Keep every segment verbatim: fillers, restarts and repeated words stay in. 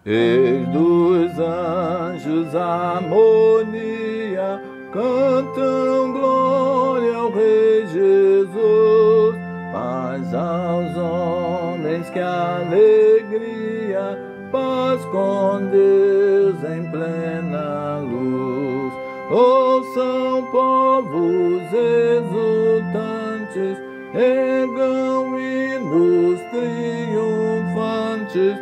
Eis dos anjos a harmonia, cantam glória ao Rei Jesus. Paz aos homens, que alegria, paz com Deus em plena luz. Ouçam povos exultantes, ergam hinos triunfantes,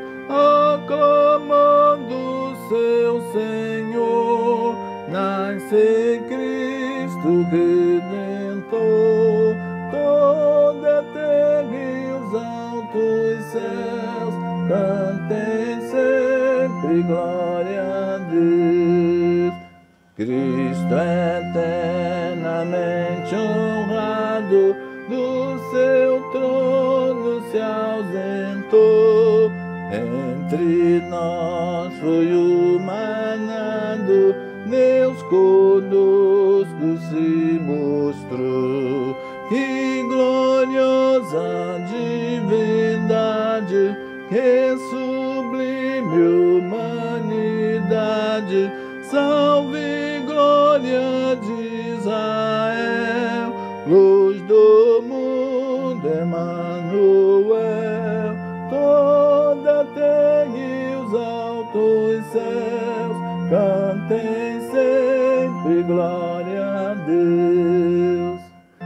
aclamando seu Senhor. Nasce Cristo Redentor, toda a terra e os altos céus cantem sempre glória a Deus. Cristo eternamente honrado, do seu trono se ausentou. Entre nós foi humanado, Deus conosco se mostrou. Que gloriosa divindade, que sublime humanidade. Salve, glória de Israel, luz do mundo, Emanuel. Toda a terra e os altos céus cantem sempre glória a Deus.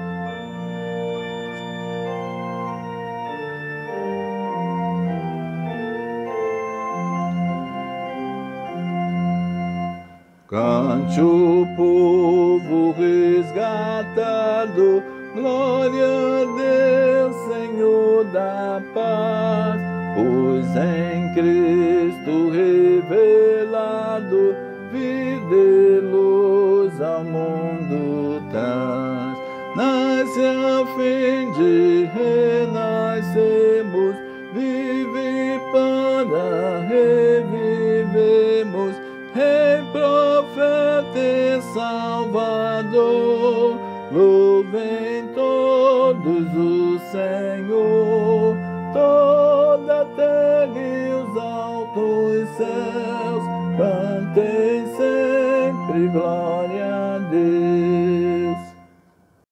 Cante o povo resgatado, glória a Deus, Senhor da paz. Pois em Cristo revelado, vida e luz ao mundo traz. Nasce a fim de renascermos, vive para revivemos. Rei, profeta e Salvador, louvem todos o Senhor. Toda a terra e os altos céus cantem sempre glória a Deus.